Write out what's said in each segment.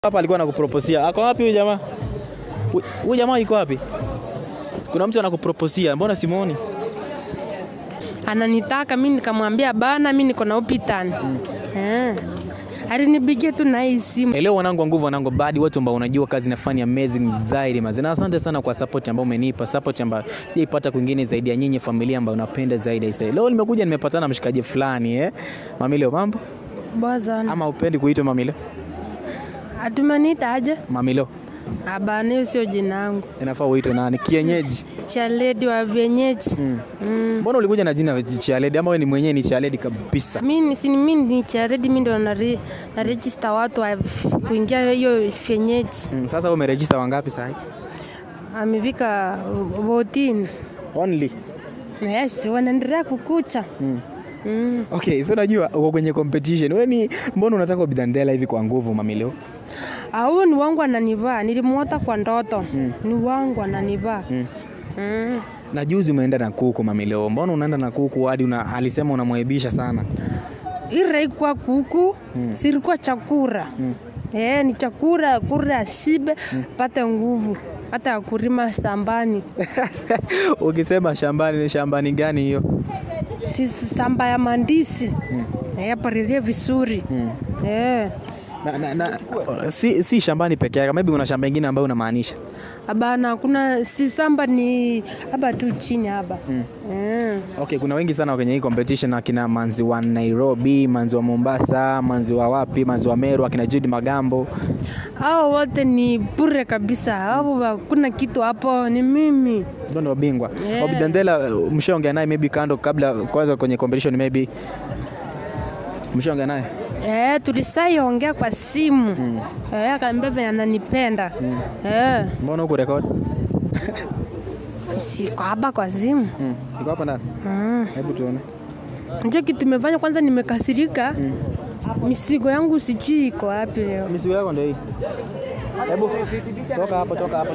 Hapa alikuwa anakuproposia. Ako wapi huyu jamaa? Huyu jamaa yuko wapi? Kuna mtu anakuproposia. Mbona simuoni? Ananitaka mimi nikamwambia bana mimi niko na Obidan. Alinipigia tu na hii simu. Leo wanangu wa nguvu wanangu badi watu ambao unajua kazi nafanya amazing zaidi mazina. Asante sana kwa support ambayo umenipa, support ambayo sijaipata kwingine zaidi ya nyinyi familia ambayo unapenda zaidi ya Leo nimekuja nimepatana na mshikaji fulani Mamilo mambo? Boza. Ama upendi kuitwa Mamilo? Atumaniita aje? Mamilo. Abane sio jina langu. Inafaa uitwe nani? Kienyeji. Chaledi wa vienyeji. Mbona ulikuja na jina Chaledi ama wewe ni mwenyewe ni Chaledi kabisa? Mimi ni Chaledi, mimi ndo na register watu wa kuingia hiyo vienyeji. Sasa wewe umeregister wangapi sasa? Amefika 14. Only. Yes, wanaendelea kukucha. Okay, so najua uko kwenye competition. Wewe mbona unataka Obidan Dela hivi kwa nguvu Mamilo? Au ni wangu ananivaa, nilimuota kwa ndoto. Ni wangu ananivaa. Na juzi umeenda na kuku Mamilo. Mbona unaenda na kuku hadi alisema unamwaibisha sana? Ile kwa kuku, silikuwa chakula. Ni chakula, kula shibe, pata nguvu. Hata kulima shambani. Ukisema shambani, shambani gani hiyo? Si shamba ya mandisi. Palilie vizuri. Si shambani peke yake, maybe una shamba lingine ambayo unamaanisha. Hapana, kuna si shamba ni hapa tu chini hapa. Okay, kuna wengi sana kwenye hii competition, akina manzi wa Nairobi, manzi wa Mombasa, manzi wa wapi, manzi wa Meru, akina Jude Magambo. Hao wote ni bure kabisa. Hao kuna kitu hapo ni mimi. Ndio bingwa. Obidan Dela mshaongea naye maybe kando kabla kwanza kwenye competition maybe. Mshaongea naye? Tulisaongea kwa simu. Akaniambia ananipenda. Mbona uko record? Siko hapa kwa simu. Iko hapa ndani? Hebu tuone. Ndio kitu tumefanya kwanza nimekasirika. Misigo yangu sijui iko wapi leo. Misigo yako ndio hii. Hebu toka hapo.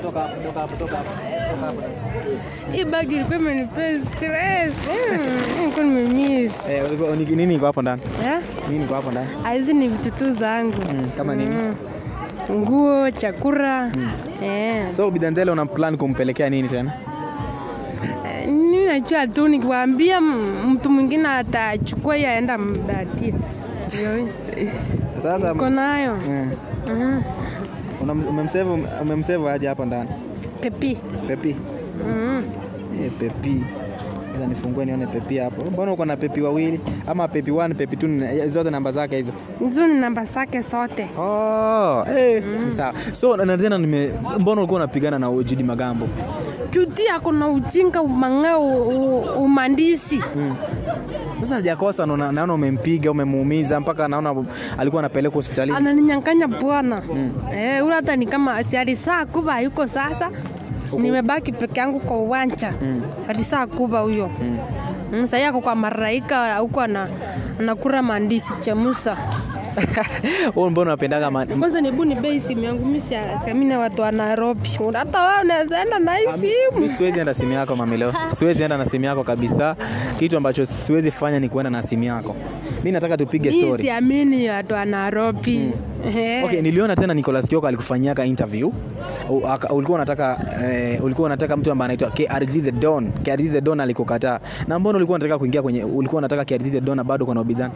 Hii bagi ilikuwa imenipea stress. Niko nimemiss. Nini iko hapo ndani? Nini iko hapo ndani? Hizi ni vitu tu zangu. Kama nini? Nguo, chakula. So Obidan Dela una plan kumpelekea nini tena? Ninajua tu nikiwaambia mtu mwingine atachukua yaenda mdatie. Sasa uko nayo. Umemsave aje hapa ndani? Pepi. Pepi. Pepi. Sasa nifungue nione Pepi hapo. Mbona uko na Pepi wawili? Ama Pepi 1, Pepi 2 zote namba zake hizo? Hizo ni namba zake zote. Sawa. So na tena mbona ulikuwa unapigana na Jude Magambo? Jude ako na ujinga mangao umandisi. Sasa hajakosa naona umempiga, umemuumiza mpaka naona alikuwa anapeleka hospitalini. Ananinyang'anya bwana. Ule hata ni kama asiali saa kuba yuko sasa. Nimebaki peke yangu kwa uwanja. Alisa kuba huyo. Sasa yako kwa maraika huko anakula mandisi chemusa. Wewe mbona unapendaga kwanza ni bei simu yangu mimi siamini watu wa Nairobi. Hata wao unaweza enda na hii simu. Mimi siwezi enda na simu yako Mamilo. Siwezi enda na simu yako kabisa. Kitu ambacho siwezi fanya ni kuenda na simu yako. Mimi nataka tupige story. Mimi siamini watu wa Nairobi. Okay, niliona tena Nicholas Kioko alikufanyia interview. Ulikuwa unataka mtu ambaye anaitwa KRG the Don. KRG the Don alikukataa. Na mbona ulikuwa unataka kuingia kwenye unataka KRG the Don bado kwa Obidan?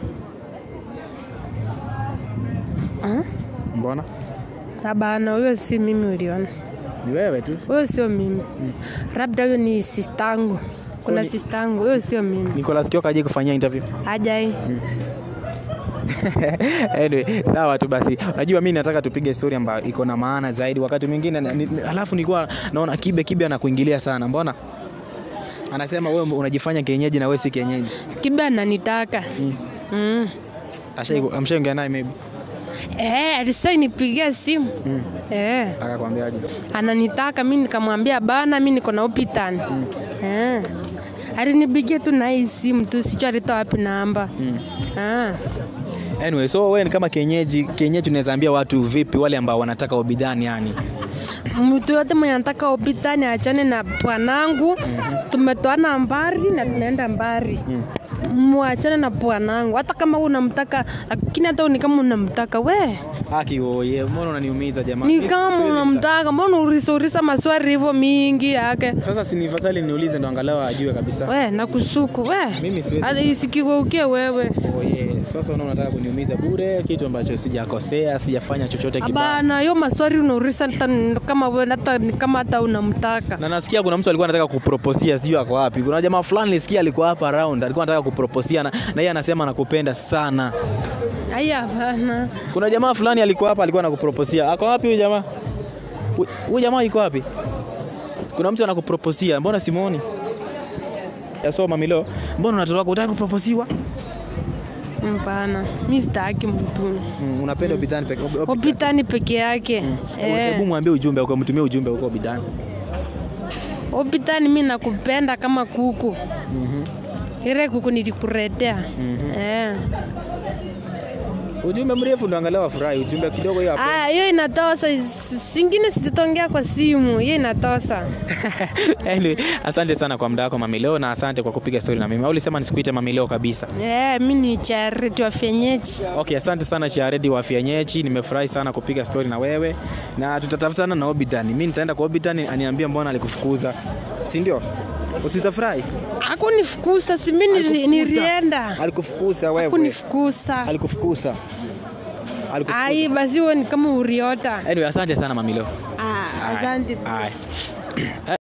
Mbona? Tabana huyo si mimi uliona. Ni wewe tu. Huyo sio mimi. Labda huyo ni sistangu. Kuna sistangu, huyo sio mimi. Nicholas Kioko aje kufanyia interview? Hajai. Anyway, sawa tu basi. Unajua mimi nataka tupige story ambayo iko na maana zaidi. Wakati mwingine alafu nilikuwa naona kibe anakuingilia sana. Mbona? Anasema wewe unajifanya kienyeji na wewe si kienyeji. Kibe ananitaka. Amshaongea naye maybe. Alisa nipigia simu. Akakwambiaje? Ananitaka mimi nikamwambia bana mimi niko na Obidan. Alinipigia tu na hii simu tu sijui alitoa wapi namba. Anyway, so wewe ni kama kienyeji unaweza ambia watu vipi wale ambao wanataka Obidan yani? Mtu yote mwenye anataka Obidan aachane na bwanangu. Tumetoana mbari na tunaenda mbari. muachane na bwanangu. Hata kama unamtaka, lakini hata ni kama unamtaka we. Haki wewe, mbona unaniumiza jamani? Ni kama unamtaka, mbona urisa maswali hivyo mingi yake? Sasa si nifadhali niulize ndo angalau ajue kabisa. We, nakusuku we. Mimi siwezi. Hata isikigeukie wewe. Sasa unataka kuniumiza bure kitu ambacho sijakosea, sijafanya chochote kibaya. Hapana, hiyo maswali unaurisa kama wewe hata unamtaka. Na nasikia kuna mtu alikuwa anataka kuproposia, sijui ako wapi. Kuna jamaa fulani nilisikia alikuwa hapa around, alikuwa anataka kuproposia na yeye anasema anakupenda sana. Haya bana. Kuna jamaa fulani alikuwa hapa alikuwa anakuproposia. Ako wapi huyu jamaa? Huyu jamaa yuko wapi? Kuna mtu anakuproposia, mbona simuoni? Yasoma Milo. Mbona unataka kuproposiwa? Hapana, mimi sitaki mtu. Unapenda Obidan peke yake. Hebu mwambie ujumbe au mtumie ujumbe huko Obidan. Obidan, mimi nakupenda kama kuku. Ile kuku nilikuletea. Ujumbe mrefu ndo angalau afurahi, ujumbe kidogo hiyo hapo. Hiyo inatosa, singine sitotongea kwa simu, hiyo inatosa. Anyway, asante sana kwa muda wako Mamilo na asante kwa kupiga story na mimi. Ulisema nisikuite Mamilo kabisa. Mimi ni Charity wa Kienyeji. Okay, asante sana Charity wa Kienyeji. Nimefurahi sana kupiga story na wewe. Na tutatafutana na Obidan. Mimi nitaenda kwa Obidan aniambie mbona alikufukuza. Si ndio? Usitafurahi? Hakunifukuza, si mimi nilienda. Alikufukuza wewe. Hakunifukuza. Alikufukuza. Ai, basi wewe ni kama uriota. Anyway, asante sana Mamilo. Asante.